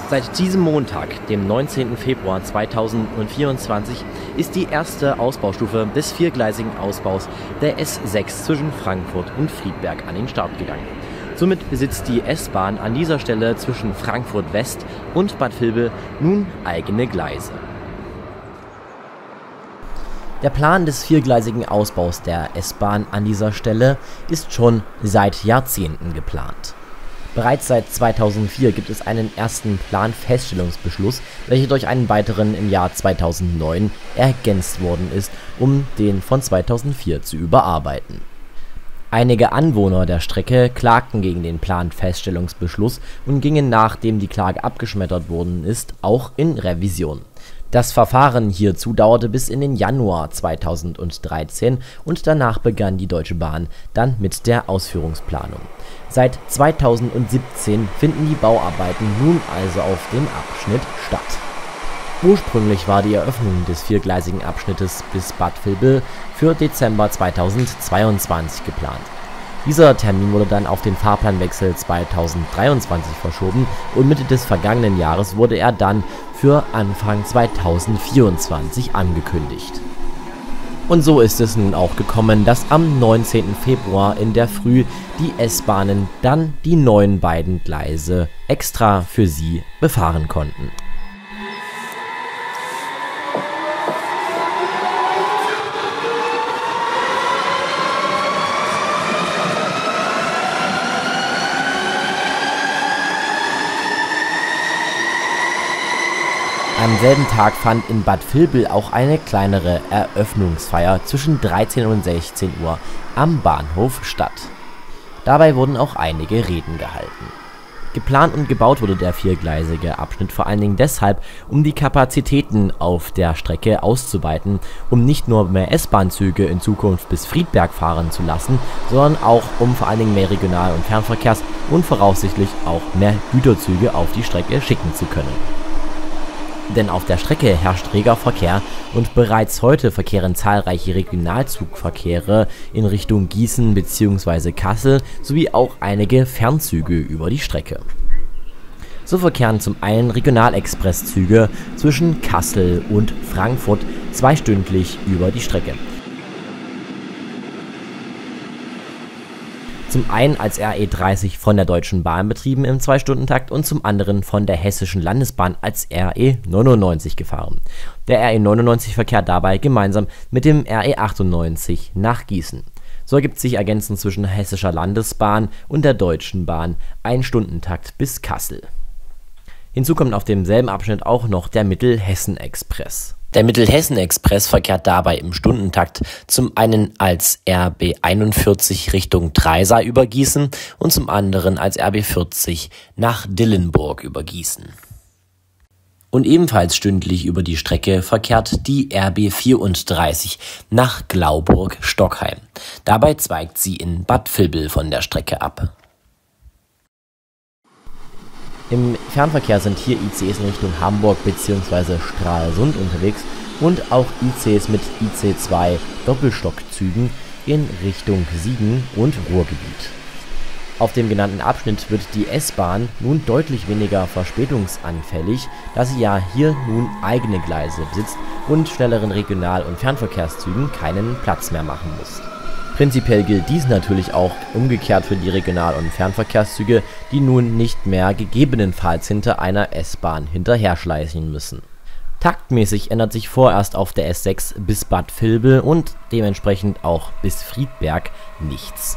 Seit diesem Montag, dem 19. Februar 2024, ist die erste Ausbaustufe des viergleisigen Ausbaus der S6 zwischen Frankfurt und Friedberg an den Start gegangen. Somit besitzt die S-Bahn an dieser Stelle zwischen Frankfurt West und Bad Vilbel nun eigene Gleise. Der Plan des viergleisigen Ausbaus der S-Bahn an dieser Stelle ist schon seit Jahrzehnten geplant. Bereits seit 2004 gibt es einen ersten Planfeststellungsbeschluss, welcher durch einen weiteren im Jahr 2009 ergänzt worden ist, um den von 2004 zu überarbeiten. Einige Anwohner der Strecke klagten gegen den Planfeststellungsbeschluss und gingen, nachdem die Klage abgeschmettert worden ist, auch in Revision. Das Verfahren hierzu dauerte bis in den Januar 2013 und danach begann die Deutsche Bahn dann mit der Ausführungsplanung. Seit 2017 finden die Bauarbeiten nun also auf dem Abschnitt statt. Ursprünglich war die Eröffnung des viergleisigen Abschnittes bis Bad Vilbel für Dezember 2022 geplant. Dieser Termin wurde dann auf den Fahrplanwechsel 2023 verschoben und Mitte des vergangenen Jahres wurde er dann für Anfang 2024 angekündigt. Und so ist es nun auch gekommen, dass am 19. Februar in der Früh die S-Bahnen dann die neuen beiden Gleise extra für sie befahren konnten. Am selben Tag fand in Bad Vilbel auch eine kleinere Eröffnungsfeier zwischen 13 und 16 Uhr am Bahnhof statt. Dabei wurden auch einige Reden gehalten. Geplant und gebaut wurde der viergleisige Abschnitt vor allen Dingen deshalb, um die Kapazitäten auf der Strecke auszuweiten, um nicht nur mehr S-Bahn-Züge in Zukunft bis Friedberg fahren zu lassen, sondern auch um vor allen Dingen mehr Regional- und Fernverkehrs- und voraussichtlich auch mehr Güterzüge auf die Strecke schicken zu können. Denn auf der Strecke herrscht reger Verkehr und bereits heute verkehren zahlreiche Regionalzugverkehre in Richtung Gießen bzw. Kassel sowie auch einige Fernzüge über die Strecke. So verkehren zum einen Regionalexpresszüge zwischen Kassel und Frankfurt zweistündlich über die Strecke. Zum einen als RE30 von der Deutschen Bahn betrieben im 2-Stunden-Takt und zum anderen von der Hessischen Landesbahn als RE99 gefahren. Der RE99 verkehrt dabei gemeinsam mit dem RE98 nach Gießen. So ergibt sich ergänzend zwischen Hessischer Landesbahn und der Deutschen Bahn ein Stundentakt bis Kassel. Hinzu kommt auf demselben Abschnitt auch noch der Mittelhessen-Express. Der Mittelhessen-Express verkehrt dabei im Stundentakt zum einen als RB 41 Richtung Dreisa über Gießen und zum anderen als RB 40 nach Dillenburg über Gießen. Und ebenfalls stündlich über die Strecke verkehrt die RB 34 nach Glauburg-Stockheim. Dabei zweigt sie in Bad Vilbel von der Strecke ab. Im Fernverkehr sind hier ICs in Richtung Hamburg bzw. Stralsund unterwegs und auch ICs mit IC2 Doppelstockzügen in Richtung Siegen und Ruhrgebiet. Auf dem genannten Abschnitt wird die S-Bahn nun deutlich weniger verspätungsanfällig, da sie ja hier nun eigene Gleise besitzt und schnelleren Regional- und Fernverkehrszügen keinen Platz mehr machen muss. Prinzipiell gilt dies natürlich auch umgekehrt für die Regional- und Fernverkehrszüge, die nun nicht mehr gegebenenfalls hinter einer S-Bahn hinterherschleichen müssen. Taktmäßig ändert sich vorerst auf der S6 bis Bad Vilbel und dementsprechend auch bis Friedberg nichts.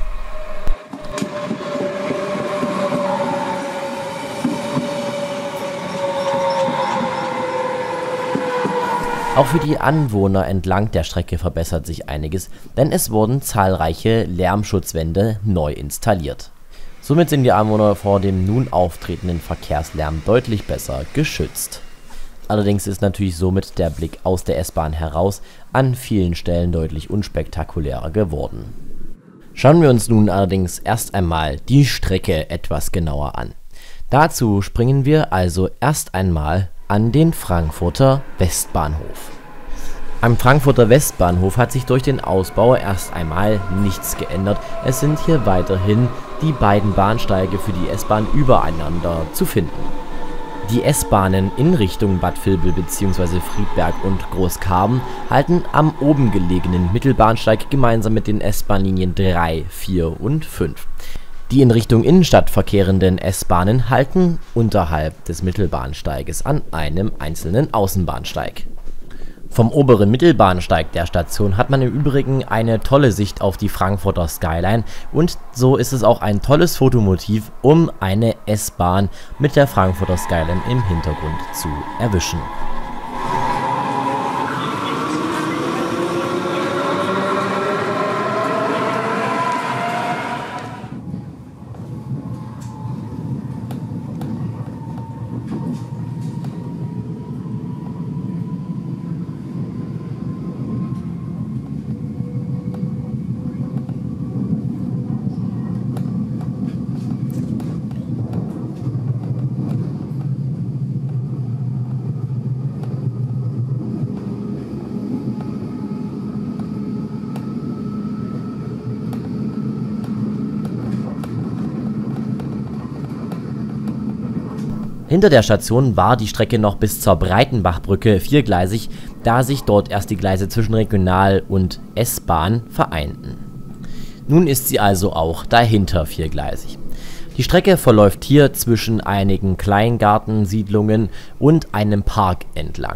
Auch für die Anwohner entlang der Strecke verbessert sich einiges, denn es wurden zahlreiche Lärmschutzwände neu installiert. Somit sind die Anwohner vor dem nun auftretenden Verkehrslärm deutlich besser geschützt. Allerdings ist natürlich somit der Blick aus der S-Bahn heraus an vielen Stellen deutlich unspektakulärer geworden. Schauen wir uns nun allerdings erst einmal die Strecke etwas genauer an. Dazu springen wir also erst einmal an den Frankfurter Westbahnhof. Am Frankfurter Westbahnhof hat sich durch den Ausbau erst einmal nichts geändert. Es sind hier weiterhin die beiden Bahnsteige für die S-Bahn übereinander zu finden. Die S-Bahnen in Richtung Bad Vilbel bzw. Friedberg und Großkarben halten am oben gelegenen Mittelbahnsteig gemeinsam mit den S-Bahn-Linien 3, 4 und 5. Die in Richtung Innenstadt verkehrenden S-Bahnen halten unterhalb des Mittelbahnsteiges an einem einzelnen Außenbahnsteig. Vom oberen Mittelbahnsteig der Station hat man im Übrigen eine tolle Sicht auf die Frankfurter Skyline und so ist es auch ein tolles Fotomotiv, um eine S-Bahn mit der Frankfurter Skyline im Hintergrund zu erwischen. Hinter der Station war die Strecke noch bis zur Breitenbachbrücke viergleisig, da sich dort erst die Gleise zwischen Regional- und S-Bahn vereinten. Nun ist sie also auch dahinter viergleisig. Die Strecke verläuft hier zwischen einigen Kleingartensiedlungen und einem Park entlang.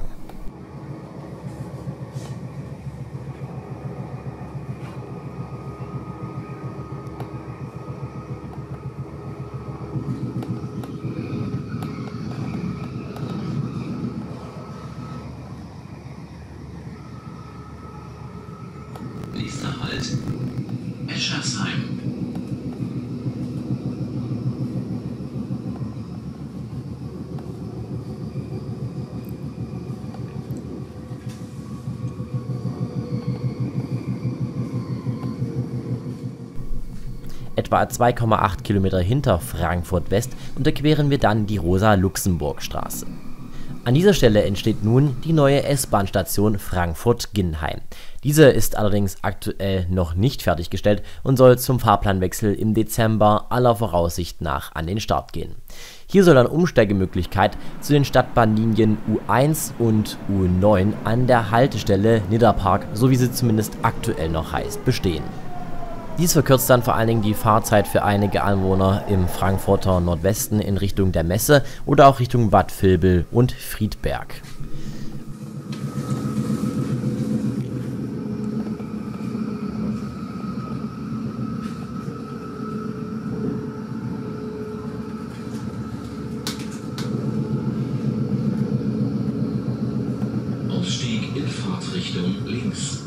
Nächster Halt, Eschersheim. Etwa 2,8 Kilometer hinter Frankfurt West unterqueren wir dann die Rosa-Luxemburg-Straße. An dieser Stelle entsteht nun die neue S-Bahn-Station Frankfurt-Ginnheim. Diese ist allerdings aktuell noch nicht fertiggestellt und soll zum Fahrplanwechsel im Dezember aller Voraussicht nach an den Start gehen. Hier soll dann Umsteigemöglichkeit zu den Stadtbahnlinien U1 und U9 an der Haltestelle Nidderpark, so wie sie zumindest aktuell noch heißt, bestehen. Dies verkürzt dann vor allen Dingen die Fahrzeit für einige Anwohner im Frankfurter Nordwesten in Richtung der Messe oder auch Richtung Bad Vilbel und Friedberg. Ausstieg in Fahrtrichtung links.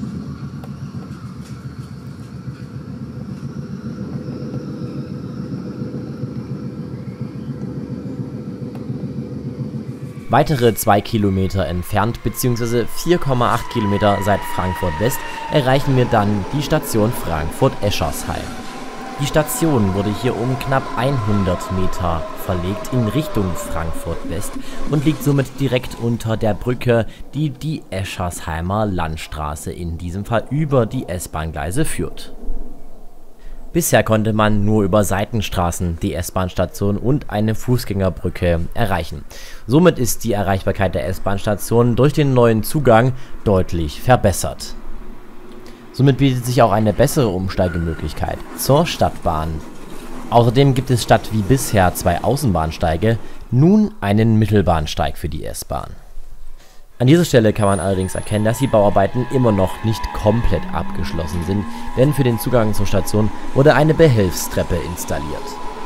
Weitere 2 Kilometer entfernt bzw. 4,8 Kilometer seit Frankfurt West erreichen wir dann die Station Frankfurt-Eschersheim. Die Station wurde hier um knapp 100 Meter verlegt in Richtung Frankfurt West und liegt somit direkt unter der Brücke, die die Eschersheimer Landstraße in diesem Fall über die S-Bahn-Gleise führt. Bisher konnte man nur über Seitenstraßen die S-Bahn-Station und eine Fußgängerbrücke erreichen. Somit ist die Erreichbarkeit der S-Bahn-Station durch den neuen Zugang deutlich verbessert. Somit bietet sich auch eine bessere Umsteigemöglichkeit zur Stadtbahn. Außerdem gibt es statt wie bisher 2 Außenbahnsteige nun einen Mittelbahnsteig für die S-Bahn. An dieser Stelle kann man allerdings erkennen, dass die Bauarbeiten immer noch nicht komplett abgeschlossen sind, denn für den Zugang zur Station wurde eine Behelfstreppe installiert.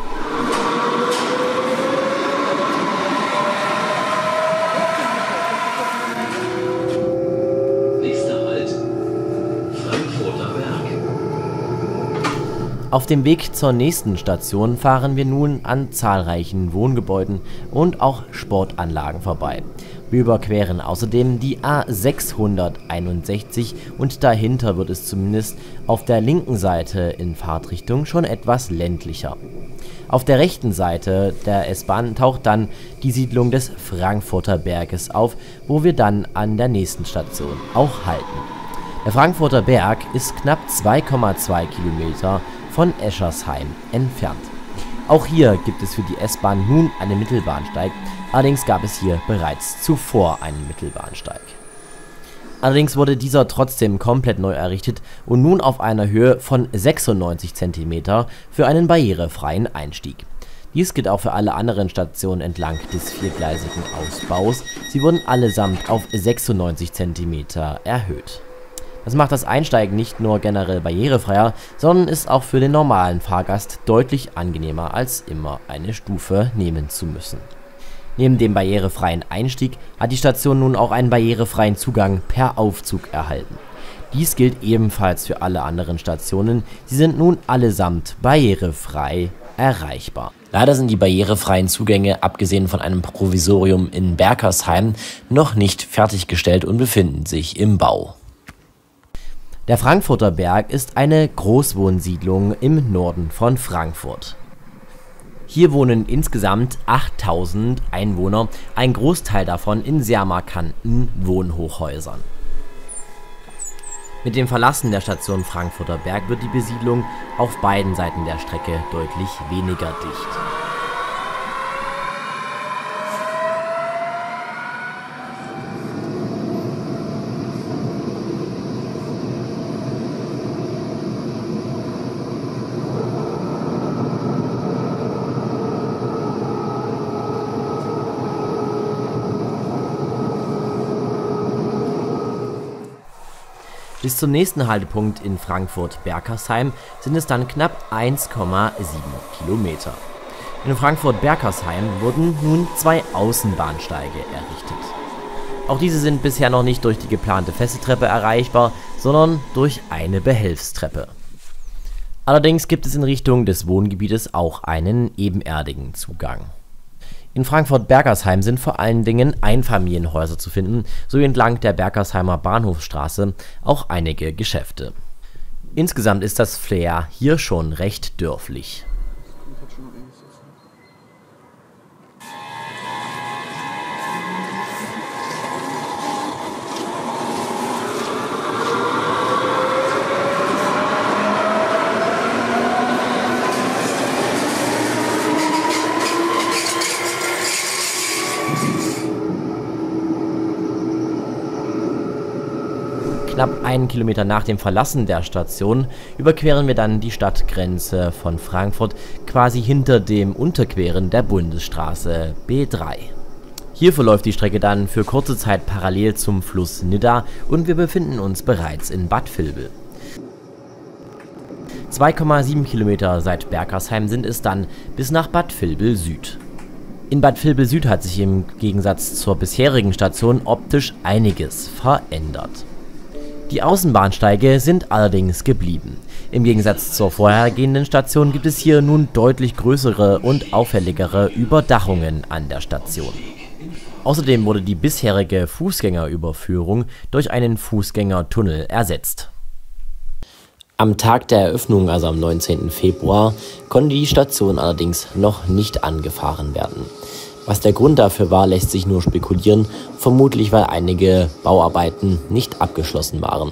Nächster Halt, Frankfurter Berg. Auf dem Weg zur nächsten Station fahren wir nun an zahlreichen Wohngebäuden und auch Sportanlagen vorbei. Wir überqueren außerdem die A661 und dahinter wird es zumindest auf der linken Seite in Fahrtrichtung schon etwas ländlicher. Auf der rechten Seite der S-Bahn taucht dann die Siedlung des Frankfurter Berges auf, wo wir dann an der nächsten Station auch halten. Der Frankfurter Berg ist knapp 2,2 Kilometer von Eschersheim entfernt. Auch hier gibt es für die S-Bahn nun einen Mittelbahnsteig, allerdings gab es hier bereits zuvor einen Mittelbahnsteig. Allerdings wurde dieser trotzdem komplett neu errichtet und nun auf einer Höhe von 96 cm für einen barrierefreien Einstieg. Dies gilt auch für alle anderen Stationen entlang des viergleisigen Ausbaus, sie wurden allesamt auf 96 cm erhöht. Das macht das Einsteigen nicht nur generell barrierefreier, sondern ist auch für den normalen Fahrgast deutlich angenehmer, als immer eine Stufe nehmen zu müssen. Neben dem barrierefreien Einstieg hat die Station nun auch einen barrierefreien Zugang per Aufzug erhalten. Dies gilt ebenfalls für alle anderen Stationen, sie sind nun allesamt barrierefrei erreichbar. Leider sind die barrierefreien Zugänge, abgesehen von einem Provisorium in Berkersheim, noch nicht fertiggestellt und befinden sich im Bau. Der Frankfurter Berg ist eine Großwohnsiedlung im Norden von Frankfurt. Hier wohnen insgesamt 8000 Einwohner, ein Großteil davon in sehr markanten Wohnhochhäusern. Mit dem Verlassen der Station Frankfurter Berg wird die Besiedlung auf beiden Seiten der Strecke deutlich weniger dicht. Bis zum nächsten Haltepunkt in Frankfurt-Berkersheim sind es dann knapp 1,7 Kilometer. In Frankfurt-Berkersheim wurden nun 2 Außenbahnsteige errichtet. Auch diese sind bisher noch nicht durch die geplante feste Treppe erreichbar, sondern durch eine Behelfstreppe. Allerdings gibt es in Richtung des Wohngebietes auch einen ebenerdigen Zugang. In Frankfurt-Berkersheim sind vor allen Dingen Einfamilienhäuser zu finden, sowie entlang der Berkersheimer Bahnhofstraße auch einige Geschäfte. Insgesamt ist das Flair hier schon recht dörflich. Knapp 1 Kilometer nach dem Verlassen der Station überqueren wir dann die Stadtgrenze von Frankfurt, quasi hinter dem Unterqueren der Bundesstraße B3. Hier verläuft die Strecke dann für kurze Zeit parallel zum Fluss Nidda und wir befinden uns bereits in Bad Vilbel. 2,7 Kilometer seit Berkersheim sind es dann bis nach Bad Vilbel Süd. In Bad Vilbel Süd hat sich im Gegensatz zur bisherigen Station optisch einiges verändert. Die Außenbahnsteige sind allerdings geblieben. Im Gegensatz zur vorhergehenden Station gibt es hier nun deutlich größere und auffälligere Überdachungen an der Station. Außerdem wurde die bisherige Fußgängerüberführung durch einen Fußgängertunnel ersetzt. Am Tag der Eröffnung, also am 19. Februar, konnte die Station allerdings noch nicht angefahren werden. Was der Grund dafür war, lässt sich nur spekulieren, vermutlich weil einige Bauarbeiten nicht abgeschlossen waren.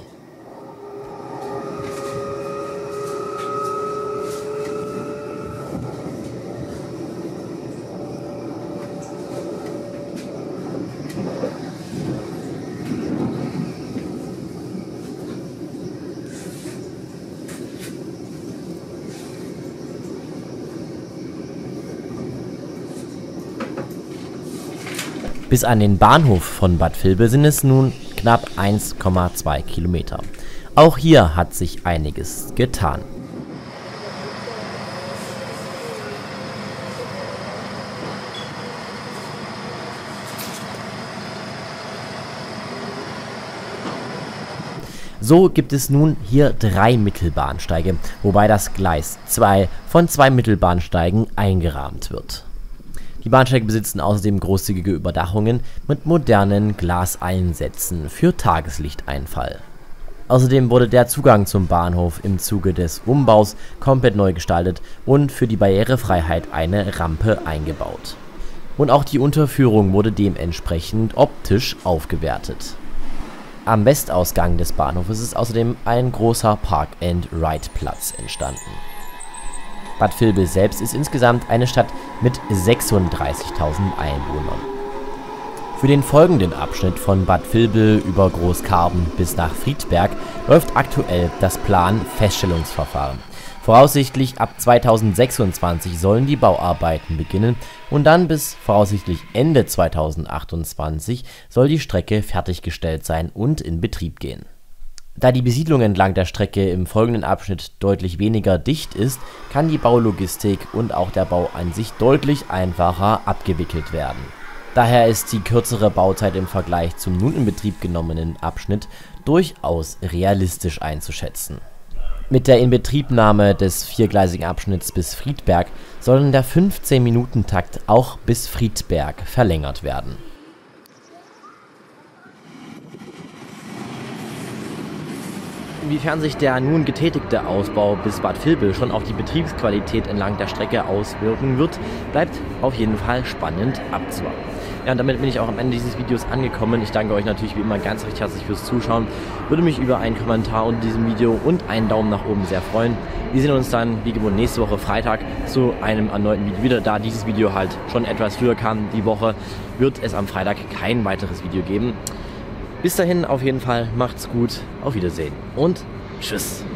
Bis an den Bahnhof von Bad Vilbel sind es nun knapp 1,2 Kilometer. Auch hier hat sich einiges getan. So gibt es nun hier 3 Mittelbahnsteige, wobei das Gleis 2 von 2 Mittelbahnsteigen eingerahmt wird. Die Bahnsteige besitzen außerdem großzügige Überdachungen mit modernen Glaseinsätzen für Tageslichteinfall. Außerdem wurde der Zugang zum Bahnhof im Zuge des Umbaus komplett neu gestaltet und für die Barrierefreiheit eine Rampe eingebaut. Und auch die Unterführung wurde dementsprechend optisch aufgewertet. Am Westausgang des Bahnhofes ist außerdem ein großer Park-and-Ride-Platz entstanden. Bad Vilbel selbst ist insgesamt eine Stadt mit 36.000 Einwohnern. Für den folgenden Abschnitt von Bad Vilbel über Großkarben bis nach Friedberg läuft aktuell das Planfeststellungsverfahren. Voraussichtlich ab 2026 sollen die Bauarbeiten beginnen und dann bis voraussichtlich Ende 2028 soll die Strecke fertiggestellt sein und in Betrieb gehen. Da die Besiedlung entlang der Strecke im folgenden Abschnitt deutlich weniger dicht ist, kann die Baulogistik und auch der Bau an sich deutlich einfacher abgewickelt werden. Daher ist die kürzere Bauzeit im Vergleich zum nun in Betrieb genommenen Abschnitt durchaus realistisch einzuschätzen. Mit der Inbetriebnahme des viergleisigen Abschnitts bis Friedberg soll der 15-Minuten-Takt auch bis Friedberg verlängert werden. Inwiefern sich der nun getätigte Ausbau bis Bad Vilbel schon auf die Betriebsqualität entlang der Strecke auswirken wird, bleibt auf jeden Fall spannend abzuwarten. Ja, und damit bin ich auch am Ende dieses Videos angekommen. Ich danke euch natürlich wie immer ganz recht herzlich fürs Zuschauen. Würde mich über einen Kommentar unter diesem Video und einen Daumen nach oben sehr freuen. Wir sehen uns dann wie gewohnt nächste Woche Freitag zu einem erneuten Video wieder. Da dieses Video halt schon etwas früher kam die Woche, wird es am Freitag kein weiteres Video geben. Bis dahin auf jeden Fall, macht's gut, auf Wiedersehen und tschüss.